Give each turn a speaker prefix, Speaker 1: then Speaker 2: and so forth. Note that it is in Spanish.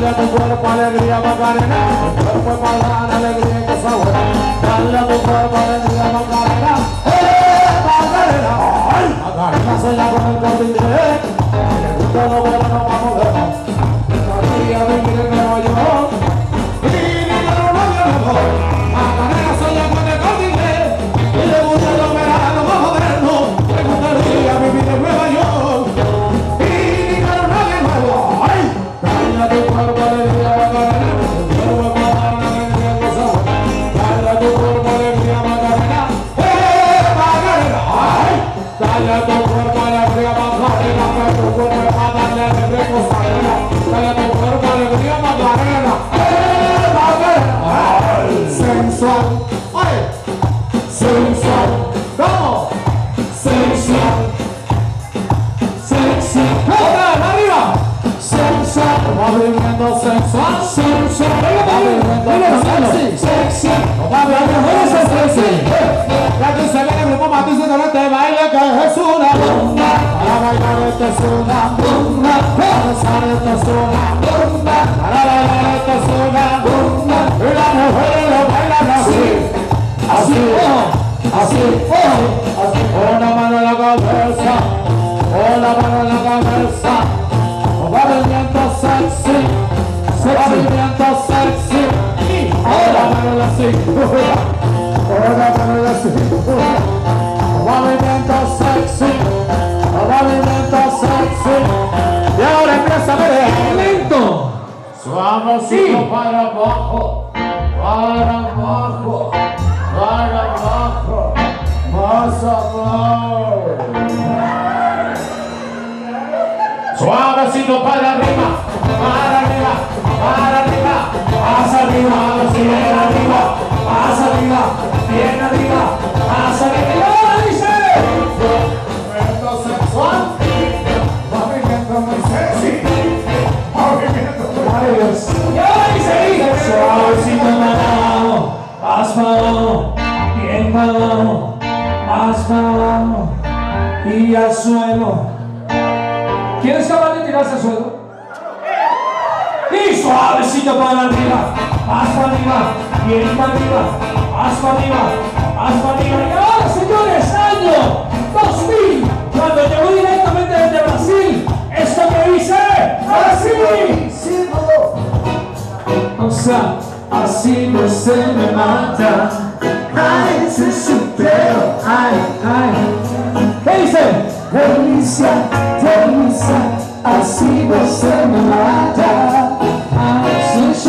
Speaker 1: a tu cuerpo alegría, Macarena. Tu cuerpo es para dar alegría y cosa buena. Dale a tu cuerpo alegría, Macarena. Macarena. Ay, Macarena sueña con el Corte Inglés. Le gusta lo bueno, no vamos a ver. María vivir en Nueva York. Y dinero no viene mejor. Macarena sueña con el Corte Inglés. Y le gusta lo verano más moderno. Le gustaría vivir en Nueva York. Y dinero no viene mejor. Ay, dale a tu cuerpo alegría, Macarena. Tu cuerpo es para dar alegría y cosa buena. Dale a tu cuerpo alegría, Macarena. Macarena. Ay, dale a tu cuerpo alegría, Macarena. Que tu cuerpo es para darle alegría y cosa buena. Dale a tu cuerpo alegría, Macarena. Macarena. Ay, sensual. Ay, sensual. ¿Cómo? Sensual. Sexy. ¡Otra vez, arriba! Sensual. Movimiento sensual. Sensual. Movimiento sexy. Sexy. Movimiento sexy. Ya que se viene el grupo Matiz con este baile que es una bomba. Para bailar esto es una bomba. Para besar esto es una bomba. Para bailar esto es una bomba. Y las mujeres lo bailan así. Así, así, así. Una mano en la cabeza. Una mano en la cabeza. Movimiento sexy. Movimiento sexy. Una mano en la cintura. Una mano en la cintura. Movimiento sexy. Movimiento sexy. Y ahora empieza a ver lento. Suavecito para abajo. Para abajo. Para abajo. Más abajo. Suavecito para arriba, para arriba, para arriba, más arriba, bien arriba, más arriba, bien arriba, más arriba. ¡Y ahora dice! Movimiento sexual, movimiento muy sexy, movimiento muy maravilloso. ¡Y ahora dice! Suavecito para abajo, más para abajo, bien para abajo, más para abajo y al suelo. ¿Quién es capaz de tirarse al suelo? Y suavecito para arriba, más para arriba, bien para arriba, más para arriba, más para arriba. Y ahora, señores, año 2000, cuando llegó directamente desde Brasil, esto que dice Brasil. O sea, así no se me mata. Ay, ese supero, ay, ay. ¿Qué dice? Delicia, delicia, así no se me mata. Así